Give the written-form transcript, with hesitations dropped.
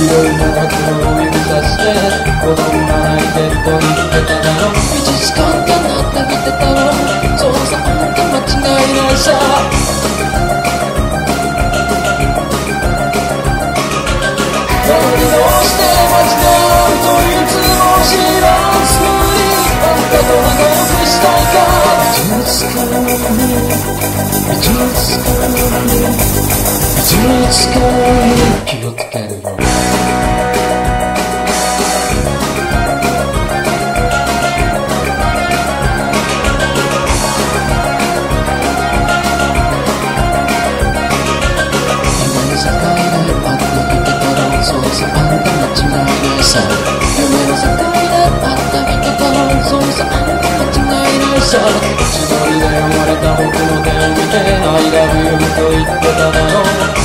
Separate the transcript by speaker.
Speaker 1: 広い長黒を指さして子供が泣いてると言ってただろう。1時間かなって見てたろう。そうさあんた間違いないさ。なのにどうして間違うといつも知らんすにあんたと仲良くしたいか。いつかのね、いつかのね、いつかのね、気をつけるよ。夢の世界で会った人とそうさあんた間違いないさ。千鳥で生まれた僕の手を見て I love you と言ってただろう。